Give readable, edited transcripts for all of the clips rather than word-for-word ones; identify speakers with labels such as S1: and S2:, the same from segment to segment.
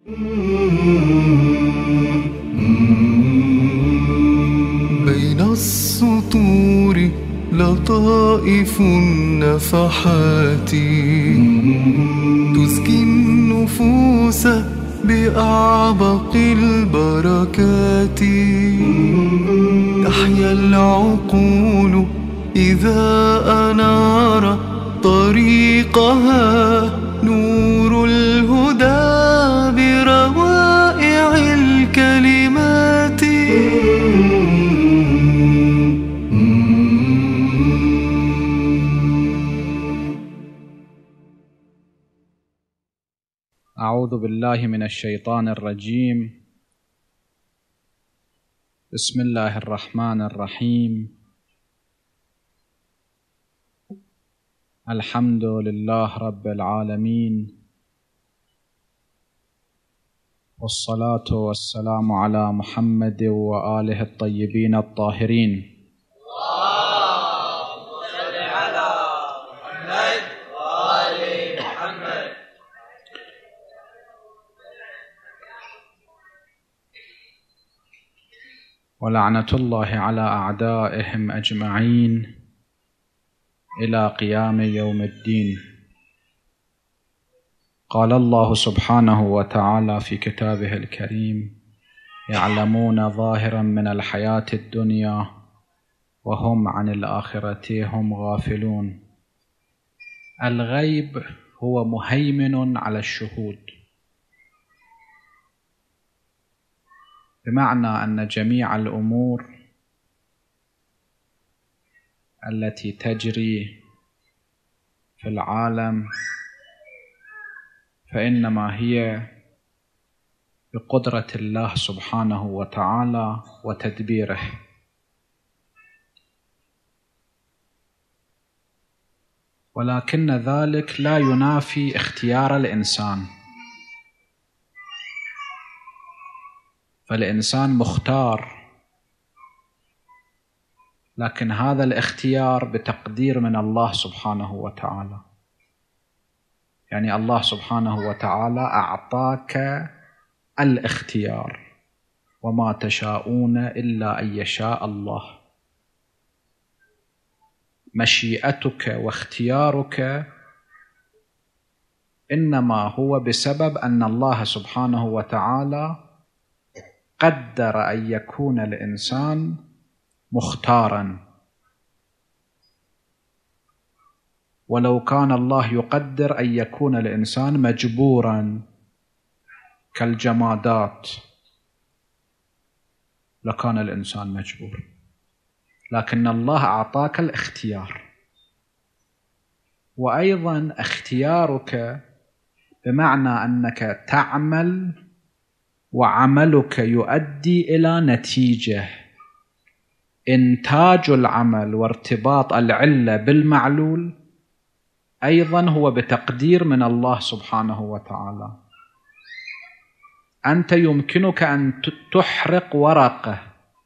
S1: بين السطور لطائف النفحات تزكي النفوس بأعبق البركات. تحيا العقول إذا أنار طريقها نور الهدى بروائع الكلمات.
S2: أعوذ بالله من الشيطان الرجيم. بسم الله الرحمن الرحيم. الحمد لله رب العالمين، والصلاة والسلام على محمد وآله الطيبين الطاهرين.
S3: اللهم صل على محمد وآل محمد.
S2: ولعنة الله على أعدائهم أجمعين إلى قيام يوم الدين. قال الله سبحانه وتعالى في كتابه الكريم: يعلمون ظاهرا من الحياة الدنيا وهم عن الآخرة هم غافلون. الغيب هو مهيمن على الشهود، بمعنى أن جميع الأمور التي تجري في العالم فإنما هي بقدرة الله سبحانه وتعالى وتدبيره. ولكن ذلك لا ينافي اختيار الإنسان، فالإنسان مختار، لكن هذا الاختيار بتقدير من الله سبحانه وتعالى. يعني الله سبحانه وتعالى أعطاك الاختيار، وما تشاءون إلا أن يشاء الله. مشيئتك واختيارك إنما هو بسبب أن الله سبحانه وتعالى قدر أن يكون الإنسان مختارا. ولو كان الله يقدر أن يكون الإنسان مجبورا كالجمادات لكان الإنسان مجبور، لكن الله أعطاك الاختيار. وأيضا اختيارك بمعنى أنك تعمل وعملك يؤدي إلى نتيجة. إنتاج العمل وارتباط العلة بالمعلول أيضا هو بتقدير من الله سبحانه وتعالى. أنت يمكنك أن تحرق ورقة،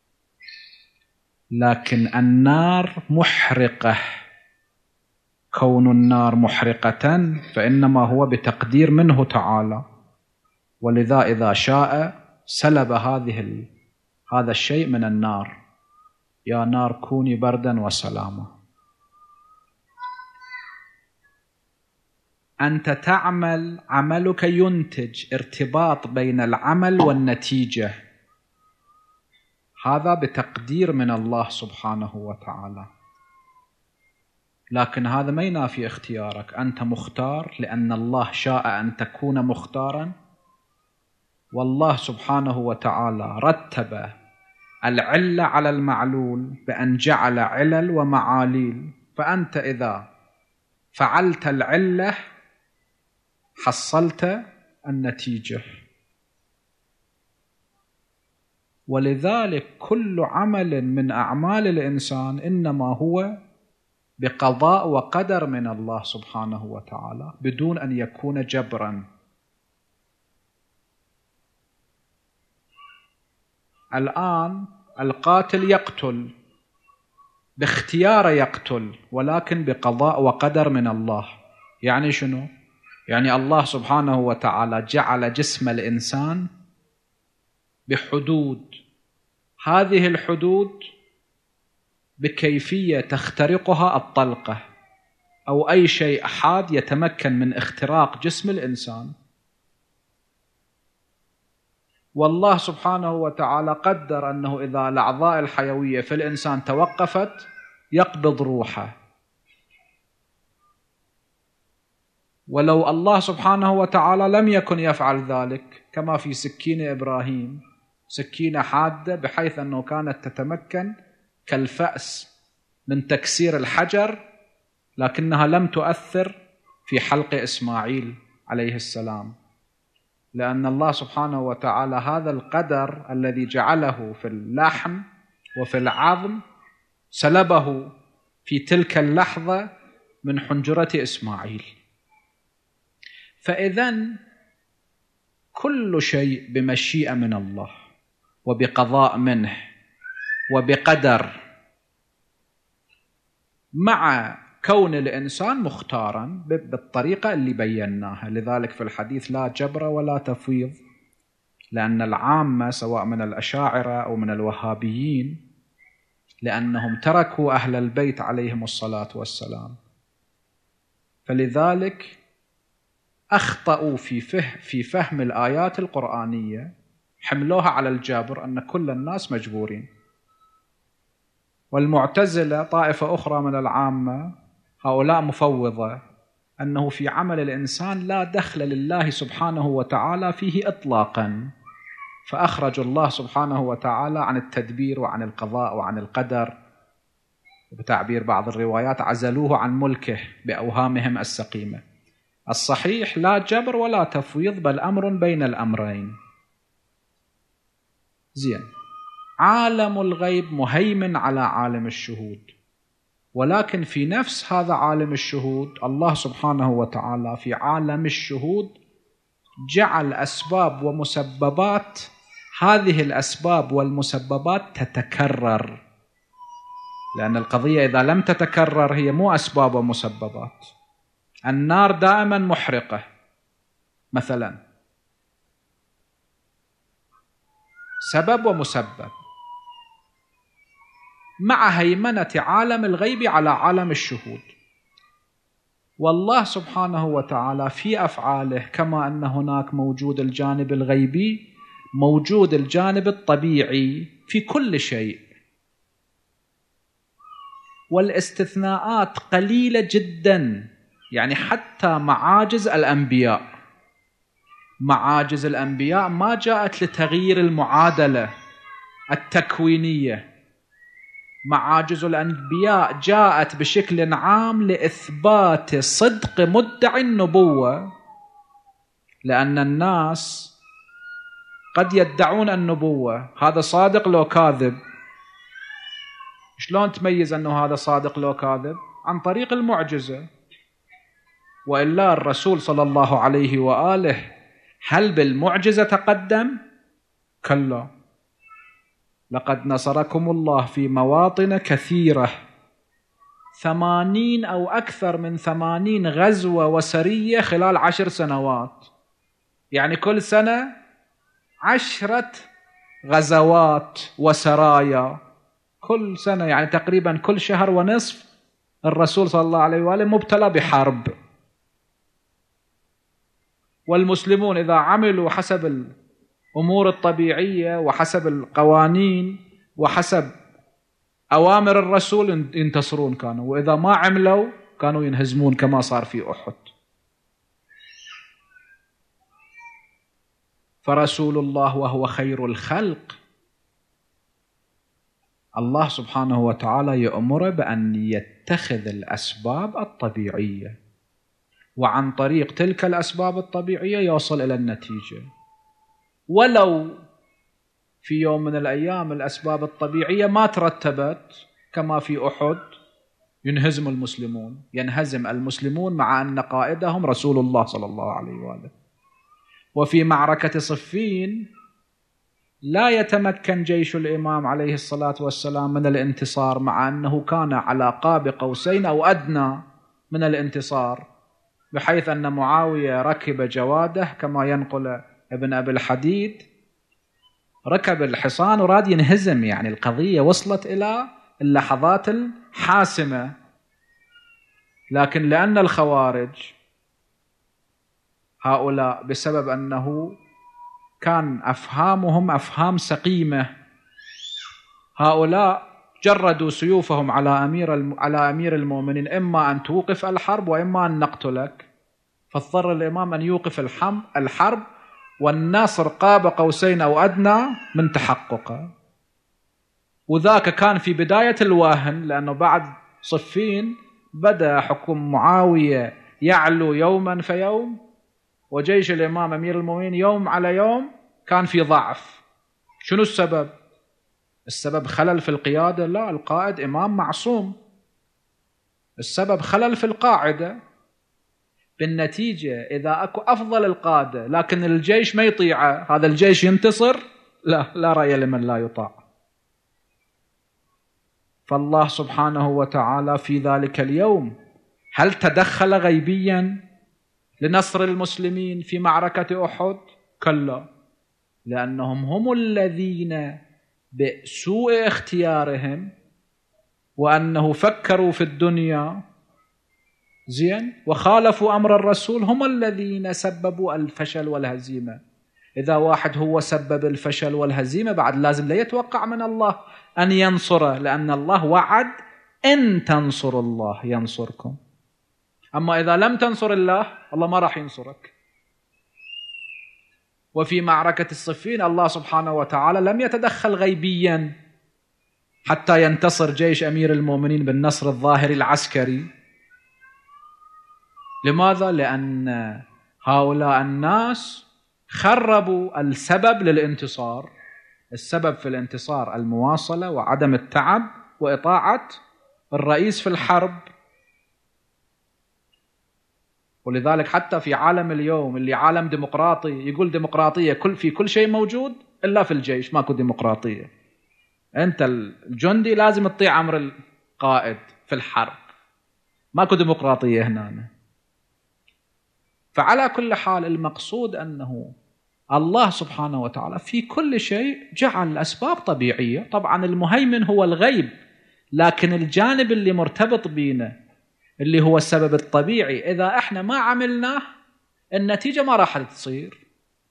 S2: لكن النار محرقة. كون النار محرقة فإنما هو بتقدير منه تعالى، ولذا إذا شاء سلب هذا الشيء من النار: يا نار كوني بردا وسلاما. أنت تعمل، عملك ينتج ارتباط بين العمل والنتيجة، هذا بتقدير من الله سبحانه وتعالى. لكن هذا ما ينافي اختيارك. أنت مختار لأن الله شاء أن تكون مختارا، والله سبحانه وتعالى رتب العلة على المعلول بأن جعل علل ومعاليل. فأنت إذا فعلت العلة حصلت النتيجة. ولذلك كل عمل من أعمال الإنسان إنما هو بقضاء وقدر من الله سبحانه وتعالى بدون أن يكون جبرا. الآن القاتل يقتل باختيار، يقتل ولكن بقضاء وقدر من الله. يعني شنو؟ يعني الله سبحانه وتعالى جعل جسم الإنسان بحدود، هذه الحدود بكيفية تخترقها الطلقة أو أي شيء حاد يتمكن من اختراق جسم الإنسان. والله سبحانه وتعالى قدر أنه إذا الأعضاء الحيوية في الإنسان توقفت يقبض روحه. ولو الله سبحانه وتعالى لم يكن يفعل ذلك، كما في سكين إبراهيم، سكينة حادة بحيث أنه كانت تتمكن كالفأس من تكسير الحجر، لكنها لم تؤثر في حلق إسماعيل عليه السلام، لأن الله سبحانه وتعالى هذا القدر الذي جعله في اللحم وفي العظم سلبه في تلك اللحظة من حنجرة إسماعيل. فإذن كل شيء بمشيئة من الله وبقضاء منه وبقدر، مع كون الإنسان مختارا بالطريقة اللي بيناها. لذلك في الحديث لا جبر ولا تفويض، لأن العامة سواء من الأشاعرة أو من الوهابيين لأنهم تركوا أهل البيت عليهم الصلاة والسلام، فلذلك أخطأوا في فهم الآيات القرآنية، حملوها على الجابر أن كل الناس مجبورين. والمعتزلة طائفة أخرى من العامة هؤلاء مفوضة، أنه في عمل الإنسان لا دخل لله سبحانه وتعالى فيه إطلاقا، فأخرج الله سبحانه وتعالى عن التدبير وعن القضاء وعن القدر، وبتعبير بعض الروايات عزلوه عن ملكه بأوهامهم السقيمة. الصحيح لا جبر ولا تفويض، بل أمر بين الأمرين. زين، عالم الغيب مهيمن على عالم الشهود، ولكن في نفس هذا عالم الشهود الله سبحانه وتعالى في عالم الشهود جعل أسباب ومسببات، هذه الأسباب والمسببات تتكرر، لأن القضية إذا لم تتكرر هي مو أسباب ومسببات. النار دائما محرقة مثلا، سبب ومسبب، مع هيمنة عالم الغيب على عالم الشهود. والله سبحانه وتعالى في أفعاله كما أن هناك موجود الجانب الغيبي، موجود الجانب الطبيعي في كل شيء، والاستثناءات قليلة جدا. يعني حتى معاجز الأنبياء، معاجز الأنبياء ما جاءت لتغيير المعادلة التكوينية، معاجز الأنبياء جاءت بشكل عام لإثبات صدق مدعي النبوة، لأن الناس قد يدعون النبوة، هذا صادق لو كاذب. شلون تميز أنه هذا صادق لو كاذب؟ عن طريق المعجزة. وإلا الرسول صلى الله عليه وآله هل بالمعجزة تقدم؟ كلا، لقد نصركم الله في مواطن كثيرة، 80 أو أكثر من 80 غزوة وسرية خلال 10 سنوات، يعني كل سنة 10 غزوات وسرايا كل سنة، يعني تقريبا كل شهر ونصف الرسول صلى الله عليه وآله مبتلى بحرب. والمسلمون إذا عملوا حسب الأمور الطبيعية وحسب القوانين وحسب أوامر الرسول ينتصرون كانوا، وإذا ما عملوا كانوا ينهزمون كما صار في أحد. فرسول الله وهو خير الخلق، الله سبحانه وتعالى يأمر بأن يتخذ الأسباب الطبيعية، وعن طريق تلك الأسباب الطبيعية يوصل إلى النتيجة. ولو في يوم من الأيام الأسباب الطبيعية ما ترتبت كما في أحد، ينهزم المسلمون، ينهزم المسلمون مع أن قائدهم رسول الله صلى الله عليه وآله. وفي معركة صفين لا يتمكن جيش الإمام عليه الصلاة والسلام من الانتصار، مع أنه كان على قاب قوسين أو أدنى من الانتصار، بحيث أن معاوية ركب جواده كما ينقل ابن أبي الحديد، ركب الحصان وراد ينهزم، يعني القضية وصلت إلى اللحظات الحاسمة. لكن لأن الخوارج هؤلاء بسبب أنه كان أفهامهم أفهام سقيمة، هؤلاء جردوا سيوفهم على أمير المؤمنين، إما أن توقف الحرب وإما أن نقتلك. فاضطر الإمام أن يوقف الحرب، والنصر قاب قوسين أو أدنى من تحققه. وذاك كان في بداية الواهن، لأنه بعد صفين بدأ حكم معاوية يعلو يوما فيوم، وجيش الإمام أمير المؤمنين يوم على يوم كان في ضعف. شنو السبب؟ السبب خلل في القيادة؟ لا، القائد إمام معصوم. السبب خلل في القاعدة. بالنتيجة إذا أكو أفضل القادة لكن الجيش ما يطيعه، هذا الجيش ينتصر؟ لا رأي لمن لا يطاع. فالله سبحانه وتعالى في ذلك اليوم هل تدخل غيبيا لنصر المسلمين في معركة أحد؟ كلا، لأنهم هم الذين بسوء اختيارهم وأنه فكروا في الدنيا زين وخالفوا أمر الرسول، هم الذين سببوا الفشل والهزيمة. إذا واحد هو سبب الفشل والهزيمة بعد لازم لا يتوقع من الله أن ينصره، لأن الله وعد إن تنصروا الله ينصركم. أما إذا لم تنصر الله ما راح ينصرك. وفي معركة الصفين الله سبحانه وتعالى لم يتدخل غيبيا حتى ينتصر جيش أمير المؤمنين بالنصر الظاهري العسكري. لماذا؟ لأن هؤلاء الناس خربوا السبب للانتصار. السبب في الانتصار المواصلة وعدم التعب وإطاعة الرئيس في الحرب. ولذلك حتى في عالم اليوم اللي عالم ديمقراطي يقول ديمقراطية في كل شيء موجود إلا في الجيش ماكو ديمقراطية. أنت الجندي لازم تطيع أمر القائد في الحرب، ماكو ديمقراطية هنا. فعلى كل حال المقصود أنه الله سبحانه وتعالى في كل شيء جعل أسباب طبيعية. طبعا المهيمن هو الغيب، لكن الجانب اللي مرتبط بينا اللي هو السبب الطبيعي إذا إحنا ما عملناه النتيجة ما راح تصير.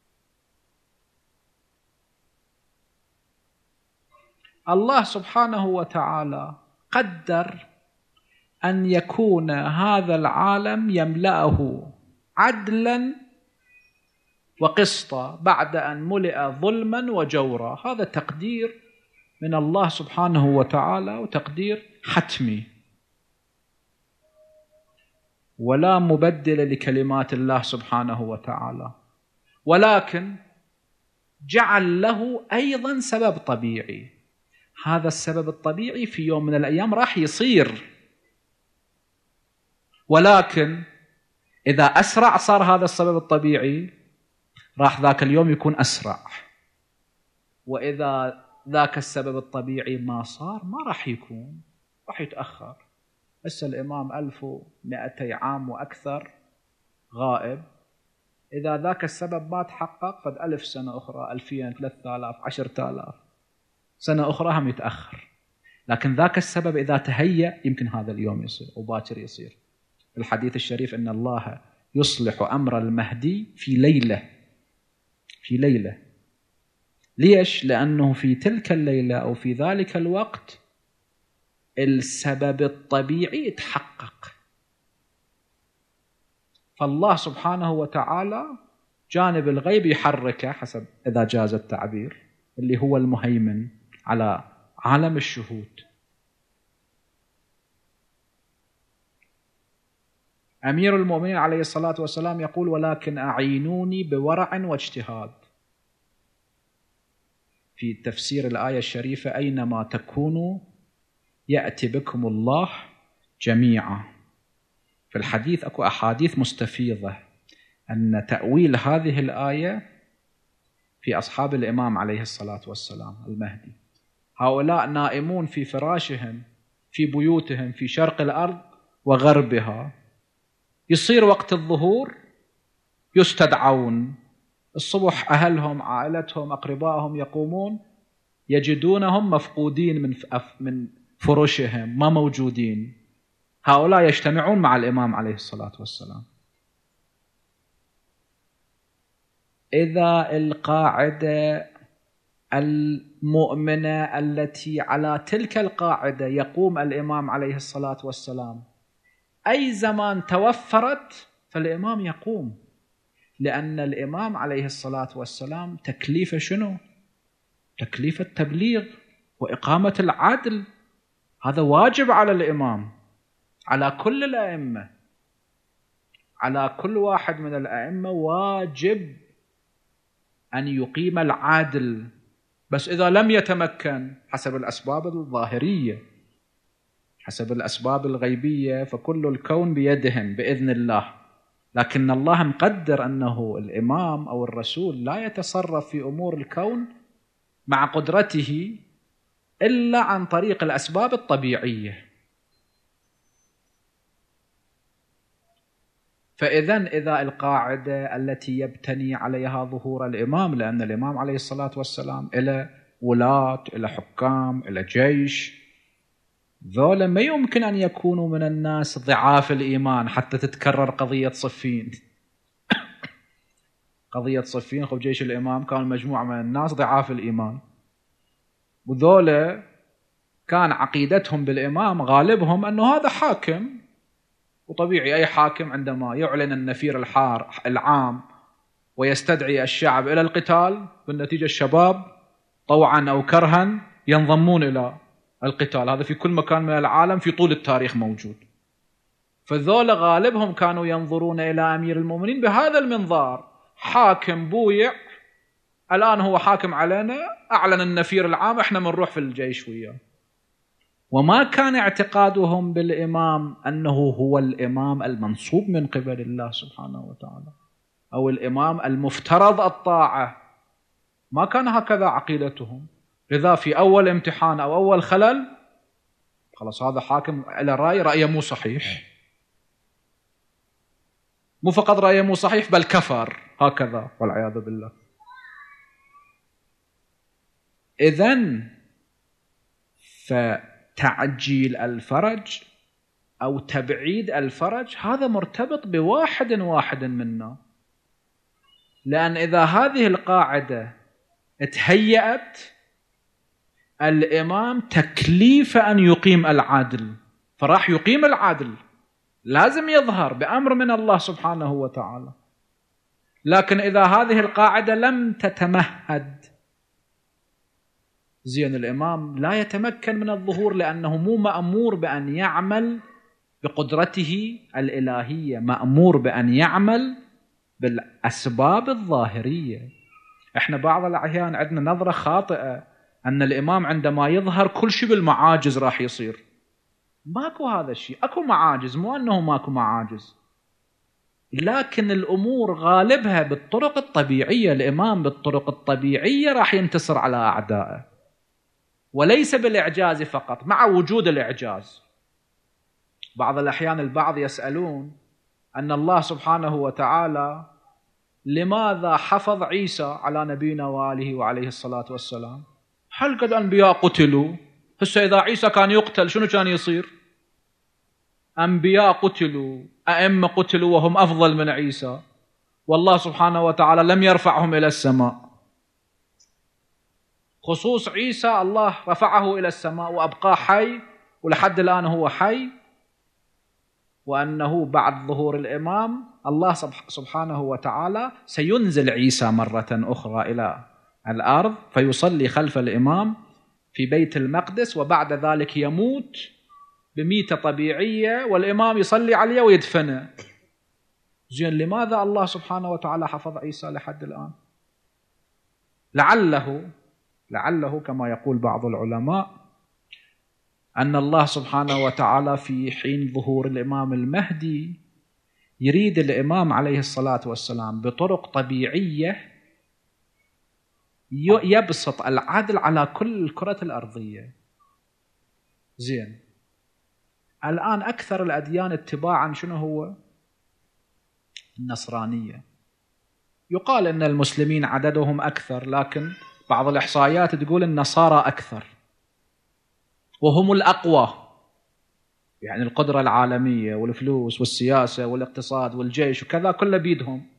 S2: الله سبحانه وتعالى قدر أن يكون هذا العالم يملأه عدلا وقسطا بعد أن ملئ ظلما وجورا. هذا تقدير من الله سبحانه وتعالى وتقدير حتمي، ولا مبدل لكلمات الله سبحانه وتعالى. ولكن جعل له أيضا سبب طبيعي. هذا السبب الطبيعي في يوم من الأيام راح يصير، ولكن إذا أسرع صار هذا السبب الطبيعي راح ذاك اليوم يكون أسرع، وإذا ذاك السبب الطبيعي ما صار ما راح يكون، راح يتأخر. هسه الإمام 1200 عام وأكثر غائب، إذا ذاك السبب ما تحقق فد 1000 سنة أخرى، 2000 3000 10000 سنة أخرى هم يتأخر. لكن ذاك السبب إذا تهيأ يمكن هذا اليوم يصير وباكر يصير. الحديث الشريف إن الله يصلح أمر المهدي في ليلة. ليش؟ لأنه في تلك الليلة أو في ذلك الوقت السبب الطبيعي يتحقق. فالله سبحانه وتعالى جانب الغيب يحركه حسب إذا جاز التعبير، اللي هو المهيمن على عالم الشهود. أمير المؤمنين عليه الصلاة والسلام يقول: ولكن أعينوني بورع واجتهاد. في تفسير الآية الشريفة: أينما تكونوا يأتي بكم الله جميعا. في الحديث أكو أحاديث مستفيضة أن تأويل هذه الآية في أصحاب الإمام عليه الصلاة والسلام المهدي. هؤلاء نائمون في فراشهم في بيوتهم في شرق الأرض وغربها، يصير وقت الظهور يستدعون الصبح، أهلهم عائلتهم أقربائهم يقومون يجدونهم مفقودين من فرشهم، ما موجودين. هؤلاء يجتمعون مع الإمام عليه الصلاة والسلام. إذا القاعدة المؤمنة التي على تلك القاعدة يقوم الإمام عليه الصلاة والسلام أي زمان توفرت، فالإمام يقوم، لأن الإمام عليه الصلاة والسلام تكليفه شنو؟ تكليف التبليغ وإقامة العدل. هذا واجب على الإمام، على كل الأئمة، على كل واحد من الأئمة واجب أن يقيم العدل. بس إذا لم يتمكن حسب الأسباب الظاهرية، حسب الأسباب الغيبية، فكل الكون بيدهم بإذن الله، لكن الله مقدر أنه الإمام أو الرسول لا يتصرف في أمور الكون مع قدرته إلا عن طريق الأسباب الطبيعية. إذا القاعدة التي يبتني عليها ظهور الإمام، لأن الإمام عليه الصلاة والسلام إلى ولاة، إلى حكام، إلى جيش، ذولا ما يمكن أن يكونوا من الناس ضعاف الإيمان حتى تتكرر قضية صفين. قضية صفين، خب جيش الإمام كان مجموعة من الناس ضعاف الإيمان، وذولا كان عقيدتهم بالإمام غالبهم أنه هذا حاكم، وطبيعي أي حاكم عندما يعلن النفير العام ويستدعي الشعب إلى القتال، بالنتيجة الشباب طوعا أو كرها ينضمون إلى القتال. هذا في كل مكان من العالم في طول التاريخ موجود. فذول غالبهم كانوا ينظرون إلى أمير المؤمنين بهذا المنظار، حاكم بويع، الآن هو حاكم علينا، أعلن النفير العام، إحنا منروح في الجيش وياه. وما كان اعتقادهم بالإمام أنه هو الإمام المنصوب من قبل الله سبحانه وتعالى أو الإمام المفترض الطاعة، ما كان هكذا عقيدتهم. لذا في أول امتحان أو أول خلل، خلاص هذا حاكم على رأيه مو صحيح، مو فقط رأيه مو صحيح بل كفر، هكذا والعياذ بالله. إذن فتعجيل الفرج أو تبعيد الفرج هذا مرتبط بواحد واحد منا، لأن إذا هذه القاعدة تهيأت، الإمام تكليف أن يقيم العدل، فراح يقيم العدل، لازم يظهر بأمر من الله سبحانه وتعالى. لكن إذا هذه القاعدة لم تتمهد، زين، الإمام لا يتمكن من الظهور، لأنه مو مأمور بأن يعمل بقدرته الإلهية، مأمور بأن يعمل بالأسباب الظاهرية. إحنا بعض الأحيان عندنا نظرة خاطئة أن الإمام عندما يظهر كل شيء بالمعاجز راح يصير. ماكو هذا الشيء، أكو معاجز، مو أنه ماكو معاجز، لكن الأمور غالبها بالطرق الطبيعية. الإمام بالطرق الطبيعية راح ينتصر على أعدائه، وليس بالإعجاز فقط، مع وجود الإعجاز. بعض الأحيان البعض يسألون أن الله سبحانه وتعالى لماذا حفظ عيسى على نبينا وآله وعليه الصلاة والسلام؟ هل قد أنبياء قتلوا؟ هسه إذا عيسى كان يقتل شنو كان يصير؟ أنبياء قتلوا، أئمة قتلوا وهم أفضل من عيسى، والله سبحانه وتعالى لم يرفعهم إلى السماء. خصوص عيسى الله رفعه إلى السماء وأبقاه حي، ولحد الآن هو حي، وأنه بعد ظهور الإمام الله سبحانه وتعالى سينزل عيسى مرة أخرى إلى الأرض فيصلي خلف الإمام في بيت المقدس، وبعد ذلك يموت بميتة طبيعية والإمام يصلي عليه ويدفنه. زين، لماذا الله سبحانه وتعالى حفظ عيسى لحد الآن؟ لعله كما يقول بعض العلماء أن الله سبحانه وتعالى في حين ظهور الإمام المهدي يريد الإمام عليه الصلاة والسلام بطرق طبيعية يبسط العدل على كل الكرة الأرضية. زين، الآن أكثر الأديان اتباعا شنو هو؟ النصرانية. يقال أن المسلمين عددهم أكثر، لكن بعض الإحصائيات تقول النصارى أكثر وهم الأقوى، يعني القدرة العالمية والفلوس والسياسة والاقتصاد والجيش وكذا كله بيدهم.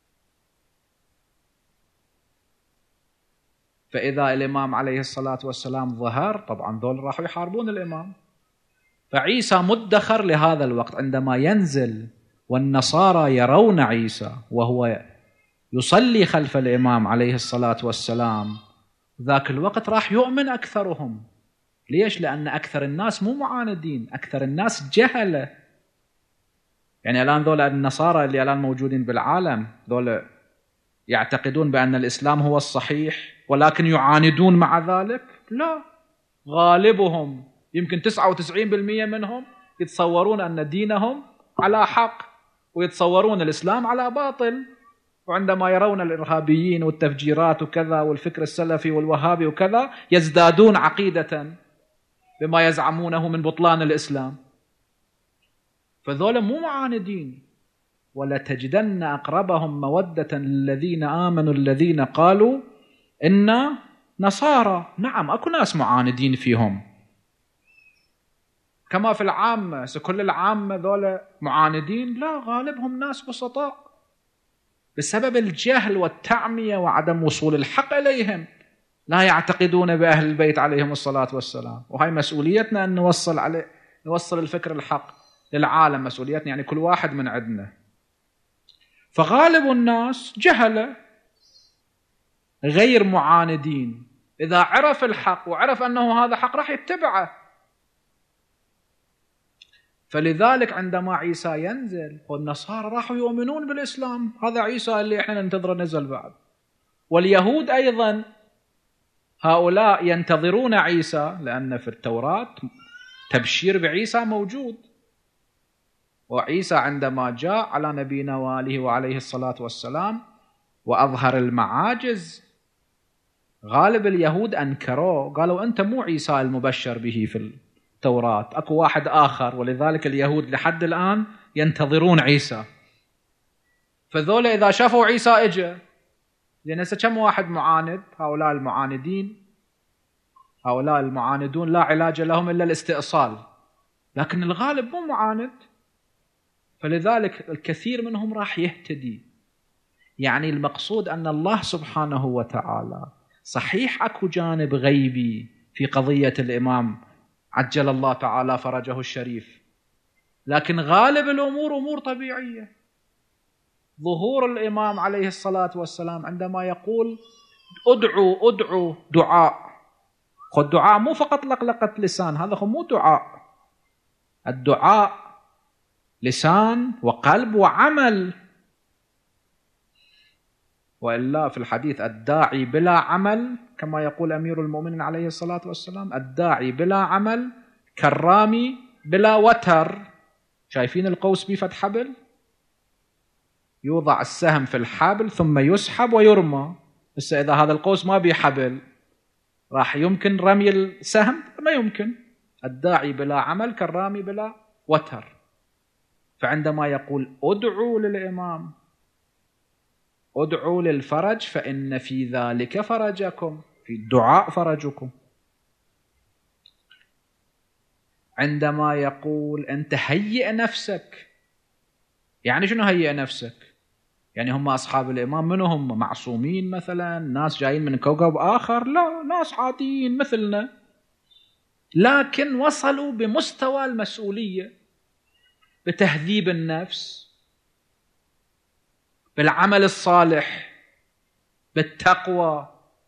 S2: فإذا الإمام عليه الصلاة والسلام ظهر، طبعا ذول راحوا يحاربون الإمام، فعيسى مدخر لهذا الوقت. عندما ينزل والنصارى يرون عيسى وهو يصلي خلف الإمام عليه الصلاة والسلام، ذاك الوقت راح يؤمن أكثرهم. ليش؟ لأن أكثر الناس مو معاندين، أكثر الناس جهلة. يعني الآن ذول النصارى اللي الآن موجودين بالعالم، ذول يعتقدون بأن الإسلام هو الصحيح ولكن يعاندون مع ذلك؟ لا، غالبهم يمكن 99% منهم يتصورون أن دينهم على حق ويتصورون الإسلام على باطل. وعندما يرون الإرهابيين والتفجيرات وكذا والفكر السلفي والوهابي وكذا يزدادون عقيدة بما يزعمونه من بطلان الإسلام. فذولا مو معاندين. ولتجدن أقربهم مودة للذين آمنوا الذين قالوا إنا نصارى. نعم، أكو ناس معاندين فيهم كما في العامة. كل العامة ذولا معاندين؟ لا، غالبهم ناس بسطاء بسبب الجهل والتعمية وعدم وصول الحق إليهم، لا يعتقدون بأهل البيت عليهم الصلاة والسلام. وهي مسؤوليتنا أن نوصل الفكر الحق للعالم، مسؤوليتنا، يعني كل واحد من عندنا. فغالب الناس جهلة غير معاندين، إذا عرف الحق وعرف أنه هذا حق راح يتبعه. فلذلك عندما عيسى ينزل والنصارى راحوا يؤمنون بالإسلام، هذا عيسى اللي احنا ننتظره نزل بعد. واليهود أيضا هؤلاء ينتظرون عيسى، لأن في التوراة تبشير بعيسى موجود. وعيسى عندما جاء على نبينا وآله وعليه الصلاة والسلام وأظهر المعاجز، غالب اليهود أنكروه، قالوا أنت مو عيسى المبشر به في التوراة، أكو واحد آخر. ولذلك اليهود لحد الآن ينتظرون عيسى. فذولا إذا شافوا عيسى إجا، لأن كم واحد معاند، هؤلاء المعاندون لا علاج لهم إلا الاستئصال، لكن الغالب مو معاند. فلذلك الكثير منهم راح يهتدي. يعني المقصود أن الله سبحانه وتعالى صحيح أكو جانب غيبي في قضية الإمام عجل الله تعالى فرجه الشريف، لكن غالب الأمور أمور طبيعية. ظهور الإمام عليه الصلاة والسلام عندما يقول ادعوا دعاء، الدعاء مو فقط لقلقة لسان، هذا هو مو دعاء. الدعاء لسان وقلب وعمل. وإلا في الحديث الداعي بلا عمل، كما يقول أمير المؤمنين عليه الصلاة والسلام، الداعي بلا عمل كالرامي بلا وتر. شايفين القوس بفتح حبل؟ يوضع السهم في الحبل ثم يسحب ويرمى. بس إذا هذا القوس ما بيه حبل راح يمكن رمي السهم؟ ما يمكن. الداعي بلا عمل كالرامي بلا وتر. فعندما يقول ادعوا للإمام، ادعوا للفرج فإن في ذلك فرجكم، في الدعاء فرجكم. عندما يقول أنت هيئ نفسك، يعني شنو هيئ نفسك؟ يعني هم أصحاب الإمام منهم معصومين مثلا، ناس جايين من كوكب آخر؟ لا، ناس عاديين مثلنا، لكن وصلوا بمستوى المسؤولية، بتهذيب النفس، بالعمل الصالح، بالتقوى،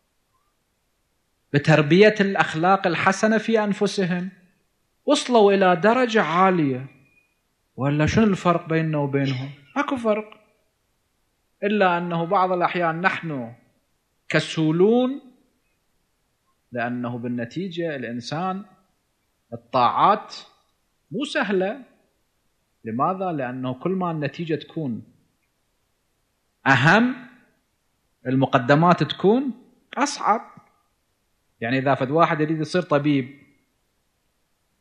S2: بتربية الأخلاق الحسنة في أنفسهم. وصلوا إلى درجة عالية. ولا شنو الفرق بيننا وبينهم؟ ماكو فرق، إلا أنه بعض الأحيان نحن كسولون، لأنه بالنتيجة الإنسان الطاعات مو سهلة. لماذا؟ لأنه كل ما النتيجة تكون أهم المقدمات تكون أصعب. يعني إذا فد واحد يريد يصير طبيب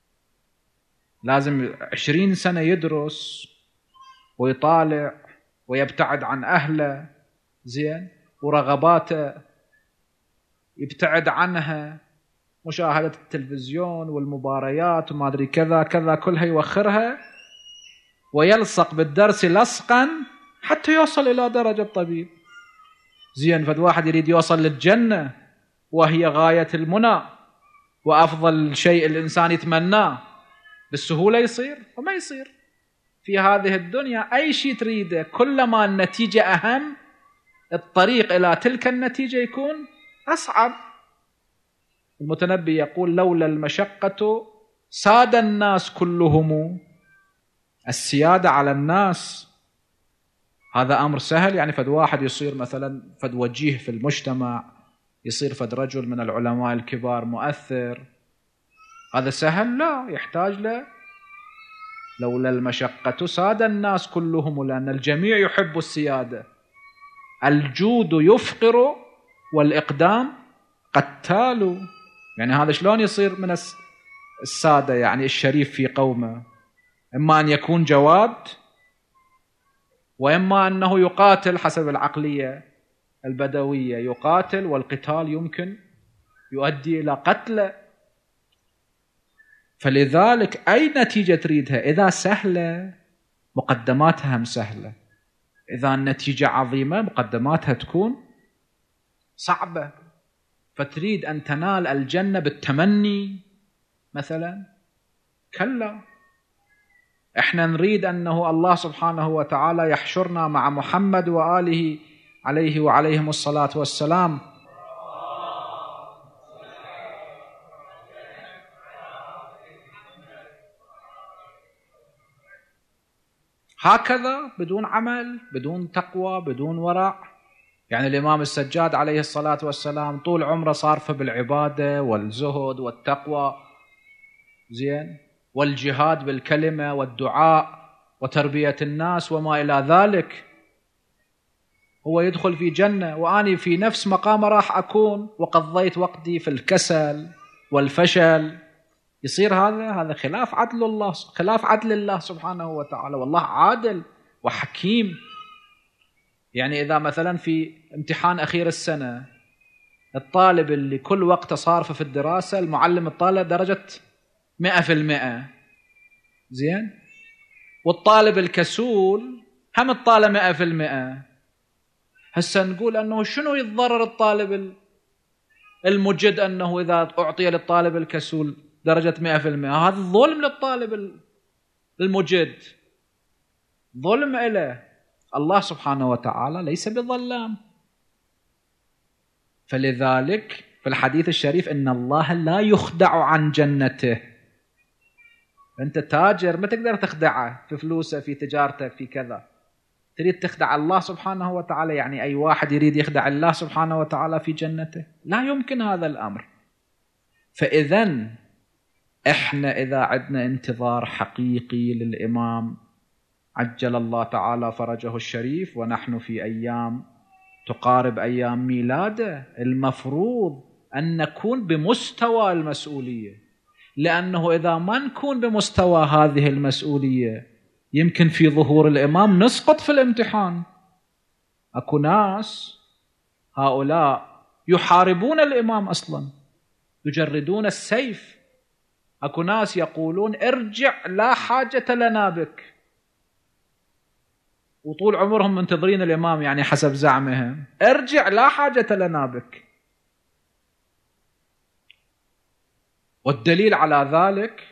S2: لازم 20 سنة يدرس ويطالع ويبتعد عن أهله، زين، ورغباته يبتعد عنها، مشاهدة التلفزيون والمباريات وما أدري كذا كذا كلها يوخرها، ويلصق بالدرس لصقا حتى يوصل إلى درجة طبيب. زين، فد واحد يريد يوصل للجنة وهي غاية المنى وأفضل شيء الإنسان يتمناه، بالسهولة يصير؟ وما يصير. في هذه الدنيا أي شيء تريده كلما النتيجة أهم الطريق إلى تلك النتيجة يكون أصعب. المتنبي يقول: لولا المشقة ساد الناس كلهم. السيادة على الناس هذا أمر سهل، يعني فد واحد يصير مثلا فد وجيه في المجتمع، يصير فد رجل من العلماء الكبار مؤثر، هذا سهل؟ لا، يحتاج له لولا المشقة ساد الناس كلهم، لأن الجميع يحب السيادة. الجود يفقر والإقدام قتال. يعني هذا شلون يصير من السادة، يعني الشريف في قومه؟ إما أن يكون جواد، وإما أنه يقاتل حسب العقلية البدوية، يقاتل والقتال يمكن يؤدي إلى قتل. فلذلك أي نتيجة تريدها إذا سهلة مقدماتها هم سهلة، إذا النتيجة عظيمة مقدماتها تكون صعبة. فتريد أن تنال الجنة بالتمني مثلا؟ كلا، إحنا نريد أنه الله سبحانه وتعالى يحشرنا مع محمد وآله عليه وعليهم الصلاة والسلام هكذا بدون عمل، بدون تقوى، بدون ورع. يعني الإمام السجاد عليه الصلاة والسلام طول عمره صارفه بالعبادة والزهد والتقوى، زين، والجهاد بالكلمة والدعاء وتربية الناس وما إلى ذلك. هو يدخل في جنة وأنا في نفس مقام راح أكون وقضيت وقتي في الكسل والفشل. يصير هذا خلاف عدل الله، خلاف عدل الله سبحانه وتعالى. والله عادل وحكيم. يعني إذا مثلا في امتحان أخير السنة الطالب اللي كل وقته صارفه في الدراسة، المعلم الطالب درجة 100%، زين، والطالب الكسول هم الطالب 100%. هسه نقول أنه شنو يتضرر الطالب المجد أنه إذا أعطي للطالب الكسول درجة 100%؟ هذا ظلم للطالب المجد، ظلم إله. الله سبحانه وتعالى ليس بظلام. فلذلك في الحديث الشريف إن الله لا يخدع عن جنته. أنت تاجر ما تقدر تخدعه في فلوسه، في تجارتك، في كذا. تريد تخدع الله سبحانه وتعالى؟ يعني أي واحد يريد يخدع الله سبحانه وتعالى في جنته؟ لا يمكن هذا الأمر. فإذن إحنا إذا عدنا انتظار حقيقي للإمام عجل الله تعالى فرجه الشريف، ونحن في أيام تقارب أيام ميلاده، المفروض أن نكون بمستوى المسؤولية. لأنه إذا ما نكون بمستوى هذه المسؤولية يمكن في ظهور الإمام نسقط في الامتحان. أكو ناس هؤلاء يحاربون الإمام أصلا، يجردون السيف. أكو ناس يقولون ارجع لا حاجة لنا بك، وطول عمرهم منتظرين الإمام، يعني حسب زعمهم ارجع لا حاجة لنا بك. والدليل على ذلك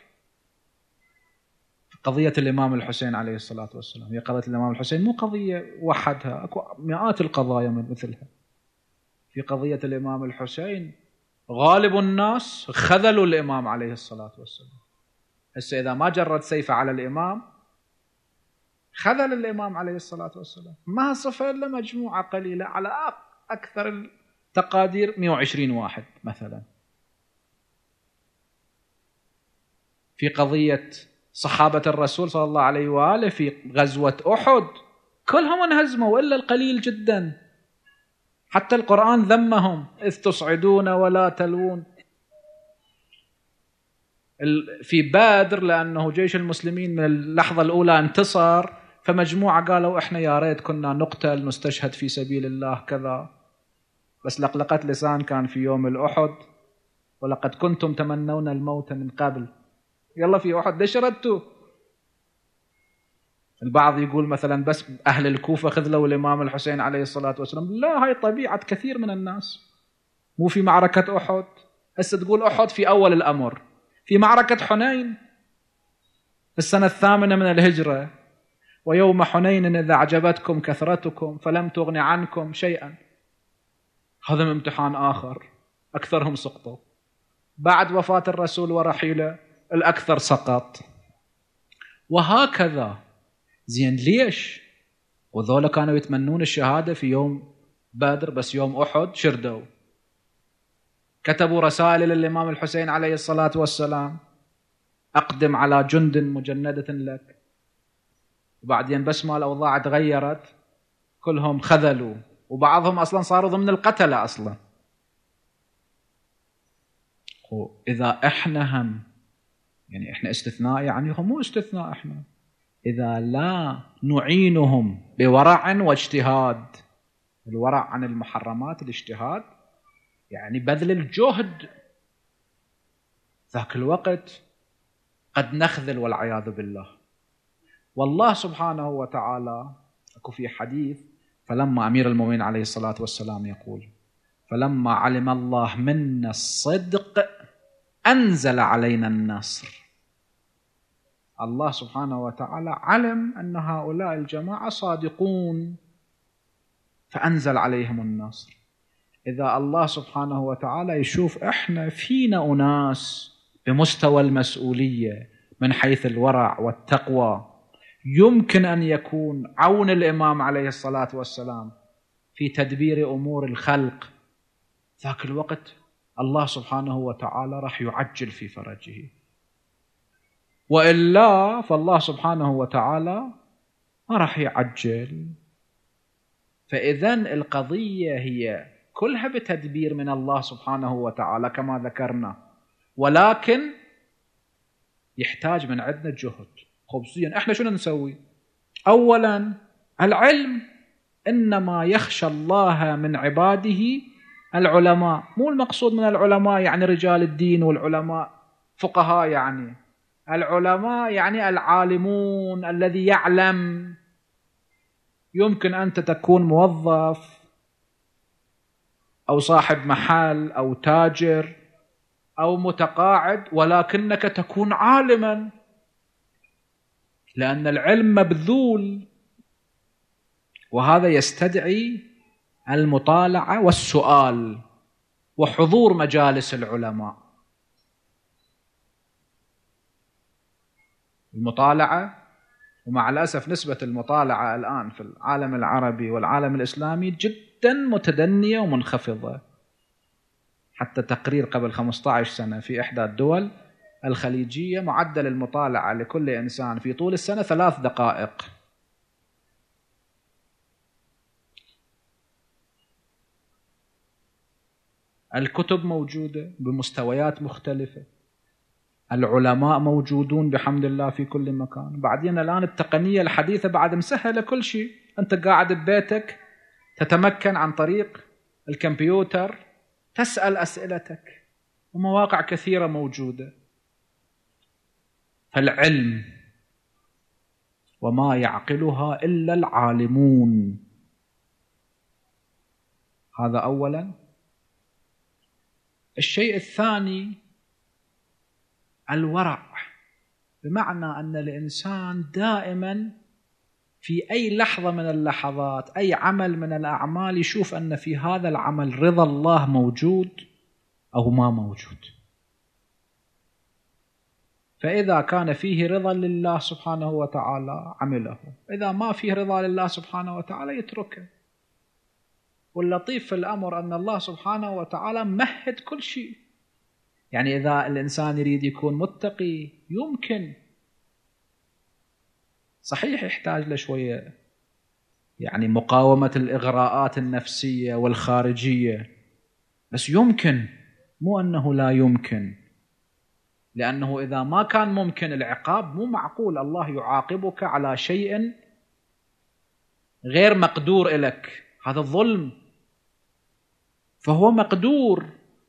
S2: قضية الإمام الحسين عليه الصلاة والسلام. هي قضية الإمام الحسين مو قضية وحدها، أكو مئات القضايا من مثلها. في قضية الإمام الحسين غالب الناس خذلوا الإمام عليه الصلاة والسلام. هسه إذا ما جرد سيفه على الإمام خذل الإمام عليه الصلاة والسلام. ما صفى إلا مجموعة قليلة، على أكثر التقادير 120 واحد مثلا. في قضية صحابة الرسول صلى الله عليه وآله في غزوة أحد كلهم انهزموا إلا القليل جدا. حتى القرآن ذمهم: إذ تصعدون ولا تلوون. في بدر لأنه جيش المسلمين من اللحظة الأولى انتصر، فمجموعة قالوا إحنا يا ريت كنا نقتل نستشهد في سبيل الله كذا، بس لقلقة لسان كان في يوم الأحد ولقد كنتم تمنون الموت من قبل، يلا في أحد ليش ردتوا؟ البعض يقول مثلا بس أهل الكوفة خذلوا الإمام الحسين عليه الصلاة والسلام. لا، هاي طبيعة كثير من الناس. مو في معركة أحد، هسه تقول أحد في أول الأمر، في معركة حنين في السنة 8 من الهجرة، ويوم حنين إذا أعجبتكم كثرتكم فلم تغن عنكم شيئا. هذا من امتحان آخر، أكثرهم سقطوا. بعد وفاة الرسول ورحيله الأكثر سقط، وهكذا. زين ليش؟ وذولا كانوا يتمنون الشهادة في يوم بدر، بس يوم أحد شردوا. كتبوا رسائل للإمام الحسين عليه الصلاة والسلام: أقدم على جند مجندة لك. وبعدين بس ما الأوضاع تغيرت كلهم خذلوا، وبعضهم أصلا صاروا ضمن القتلة أصلا. إذا إحنا هم يعني إحنا استثناء، يعني هم مو استثناء، إحنا إذا لا نعينهم بورع واجتهاد. الورع عن المحرمات، الاجتهاد يعني بذل الجهد. ذاك الوقت قد نخذل والعياذ بالله. والله سبحانه وتعالى أكو في حديث: فلما أمير المؤمنين عليه الصلاة والسلام يقول: فلما علم الله منا الصدق أنزل علينا النصر. الله سبحانه وتعالى علم أن هؤلاء الجماعة صادقون فأنزل عليهم النصر. إذا الله سبحانه وتعالى يشوف إحنا فينا أناس بمستوى المسؤولية من حيث الورع والتقوى، يمكن أن يكون عون الإمام عليه الصلاة والسلام في تدبير أمور الخلق، ذاك الوقت الله سبحانه وتعالى راح يعجل في فرجه. وإلا فالله سبحانه وتعالى ما راح يعجل. فإذن القضية هي كلها بتدبير من الله سبحانه وتعالى كما ذكرنا، ولكن يحتاج من عندنا جهد. خبزيا احنا شنو نسوي؟ اولا العلم، انما يخشى الله من عباده العلماء. مو المقصود من العلماء يعني رجال الدين والعلماء فقهاء، يعني العلماء يعني العالمون الذي يعلم. يمكن أنت تكون موظف أو صاحب محل أو تاجر أو متقاعد، ولكنك تكون عالما، لأن العلم مبذول، وهذا يستدعي المطالعة والسؤال وحضور مجالس العلماء. المطالعة، ومع الأسف نسبة المطالعة الآن في العالم العربي والعالم الإسلامي جدا متدنية ومنخفضة. حتى تقرير قبل 15 سنة في إحدى الدول الخليجية، معدل المطالعة لكل إنسان في طول السنة 3 دقائق. الكتب موجودة بمستويات مختلفة، العلماء موجودون بحمد الله في كل مكان. بعدين الآن التقنية الحديثة بعد مسهلة كل شيء، أنت قاعد ببيتك تتمكن عن طريق الكمبيوتر تسأل أسئلتك، ومواقع كثيرة موجودة. فالعلم وما يعقلها إلا العالمون، هذا أولا. الشيء الثاني الورع، بمعنى أن الإنسان دائما في أي لحظة من اللحظات، أي عمل من الأعمال، يشوف أن في هذا العمل رضا الله موجود أو ما موجود. فإذا كان فيه رضا لله سبحانه وتعالى عمله، إذا ما فيه رضا لله سبحانه وتعالى يتركه. واللطيف في الأمر أن الله سبحانه وتعالى مهد كل شيء. يعني إذا الإنسان يريد يكون متقي يمكن، صحيح يحتاج لشوية يعني مقاومة الإغراءات النفسية والخارجية، بس يمكن، مو أنه لا يمكن. لأنه إذا ما كان ممكن العقاب، مو معقول الله يعاقبك على شيء غير مقدور إلك، هذا الظلم. فهو مقدور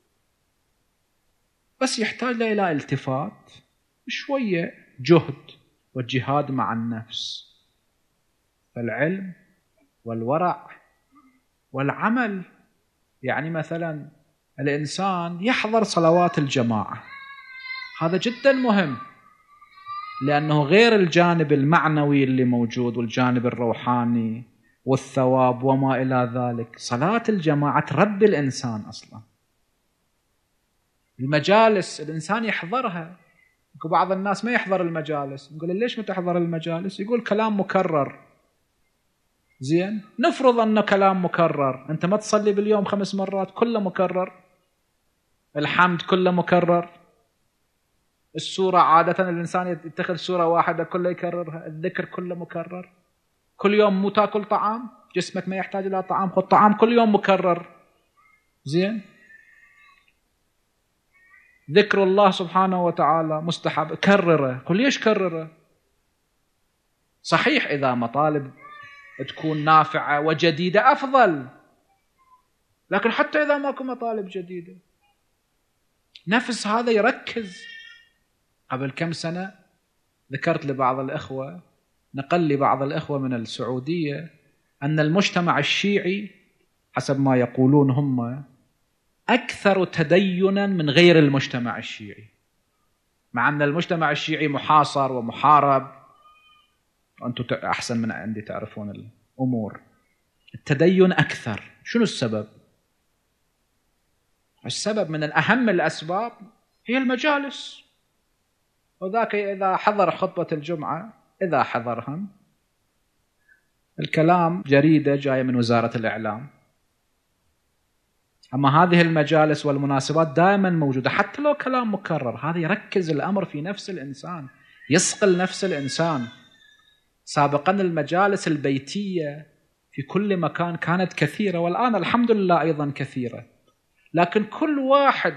S2: بس يحتاج إلى التفات، شوية جهد والجهاد مع النفس. فالعلم والورع والعمل، يعني مثلا الإنسان يحضر صلوات الجماعة، هذا جدا مهم، لأنه غير الجانب المعنوي اللي موجود والجانب الروحاني والثواب وما إلى ذلك، صلاة الجماعة تربي الإنسان أصلا. المجالس الإنسان يحضرها، بعض الناس ما يحضر المجالس، نقول ليش ما تحضر المجالس؟ يقول كلام مكرر. زين، نفرض أنه كلام مكرر، أنت ما تصلي باليوم 5 مرات كله مكرر، الحمد كله مكرر، السورة عادة الإنسان يتخذ سورة واحدة كله يكررها، الذكر كله مكرر، كل يوم مو تاكل طعام، جسمك ما يحتاج إلى طعام، خذ طعام كل يوم مكرر. زين، ذكر الله سبحانه وتعالى مستحب، كرره، قل ليش كرره؟ صحيح إذا مطالب تكون نافعة وجديدة أفضل، لكن حتى إذا ماكو مطالب جديدة، نفس هذا يركز. قبل كم سنة ذكرت لبعض الإخوة، نقل لي بعض الإخوة من السعودية أن المجتمع الشيعي حسب ما يقولون هم أكثر تدينا من غير المجتمع الشيعي، مع أن المجتمع الشيعي محاصر ومحارب، وأنتم أحسن من عندي تعرفون الأمور. التدين أكثر. شنو السبب؟ السبب من الأهم الأسباب هي المجالس، وذاك إذا حضر خطبة الجمعة، إذا حضرهم، الكلام جريدة جاية من وزارة الإعلام، أما هذه المجالس والمناسبات دائما موجودة حتى لو كلام مكرر. هذا يركز الأمر في نفس الإنسان، يصقل نفس الإنسان. سابقا المجالس البيتية في كل مكان كانت كثيرة، والآن الحمد لله أيضا كثيرة، لكن كل واحد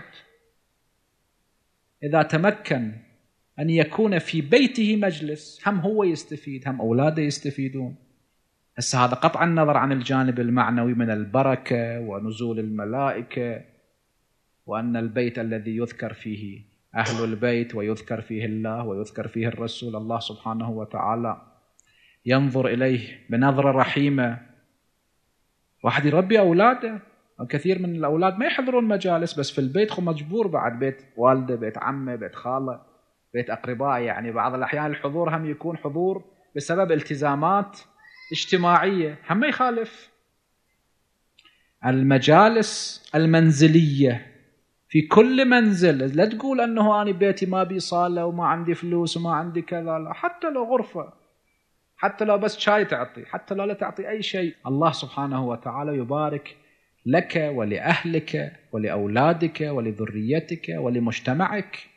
S2: إذا تمكن أن يكون في بيته مجلس، هم هو يستفيد هم أولاده يستفيدون. هسه هذا قطع النظر عن الجانب المعنوي من البركة ونزول الملائكة، وأن البيت الذي يذكر فيه أهل البيت ويذكر فيه الله ويذكر فيه الرسول، الله سبحانه وتعالى ينظر إليه بنظرة رحيمة. واحد يربي أولاده، كثير من الأولاد ما يحضرون مجالس، بس في البيت خو مجبور، بعد بيت والده، بيت عمه، بيت خاله، بيت أقرباء. يعني بعض الأحيان الحضور هم يكون حضور بسبب التزامات اجتماعية، هم ما يخالف. المجالس المنزلية في كل منزل، لا تقول أنه أنا بيتي ما بي صالة وما عندي فلوس وما عندي كذا، لا، حتى لو غرفة، حتى لو بس شاي تعطي، حتى لو لا تعطي أي شيء، الله سبحانه وتعالى يبارك لك ولأهلك ولأولادك ولذريتك ولمجتمعك.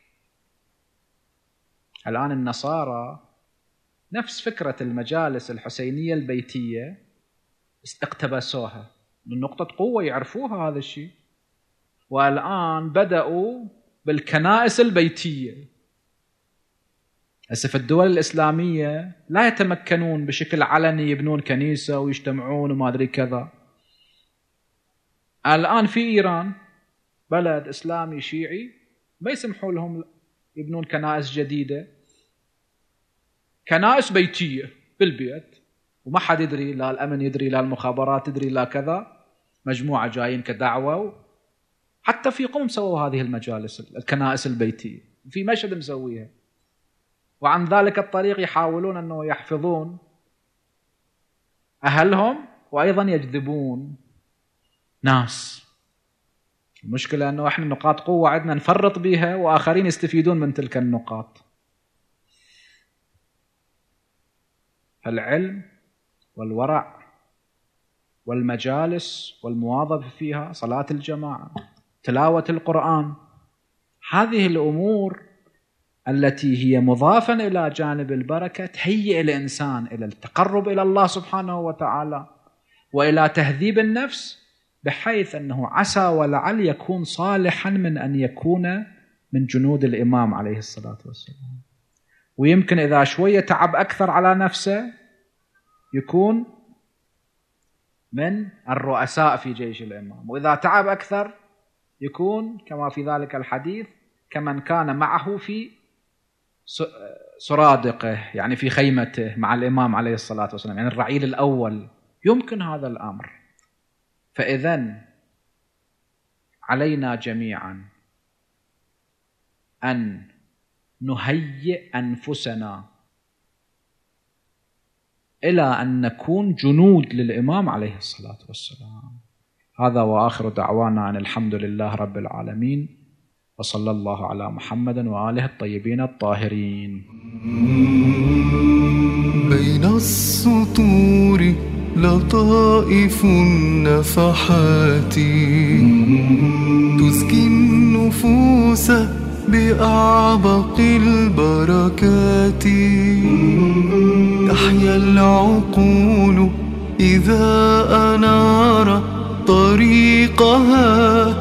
S2: الآن النصارى نفس فكرة المجالس الحسينية البيتية اقتبسوها من نقطة قوة، يعرفوها هذا الشيء، والآن بدأوا بالكنائس البيتية. هسه في الدول الإسلامية لا يتمكنون بشكل علني يبنون كنيسة ويجتمعون وما أدري كذا. الآن في إيران بلد إسلامي شيعي ما يسمحوا لهم يبنون كنائس جديدة، كنائس بيتية بالبيت، وما حد يدري، لا الأمن يدري، لا المخابرات تدري، لا كذا، مجموعة جايين كدعوة. حتى في قم سووا هذه المجالس الكنائس البيتية، في مشهد مسويها، وعن ذلك الطريق يحاولون أنه يحفظون أهلهم وأيضا يجذبون ناس. المشكلة أنه إحنا نقاط قوة عندنا نفرط بها وآخرين يستفيدون من تلك النقاط. العلم والورع والمجالس والمواظبة فيها، صلاة الجماعة، تلاوة القرآن، هذه الأمور التي هي مضافة إلى جانب البركة تهيئ الإنسان إلى التقرب إلى الله سبحانه وتعالى وإلى تهذيب النفس، بحيث أنه عسى ولعل يكون صالحا من أن يكون من جنود الإمام عليه الصلاة والسلام. ويمكن إذا شوية تعب أكثر على نفسه يكون من الرؤساء في جيش الإمام، وإذا تعب أكثر يكون كما في ذلك الحديث كمن كان معه في سرادقه، يعني في خيمته مع الإمام عليه الصلاة والسلام، يعني الرعيل الأول. يمكن هذا الأمر. فإذن علينا جميعا أن نهيئ أنفسنا إلى أن نكون جنود للإمام عليه الصلاة والسلام. هذا وآخر دعوانا أن الحمد لله رب العالمين، وصلى الله على محمد وآله الطيبين الطاهرين.
S1: بين السطور لطائف النفحات تزكي النفوس بأعبق البركات، تحيا العقول إذا أنار طريقها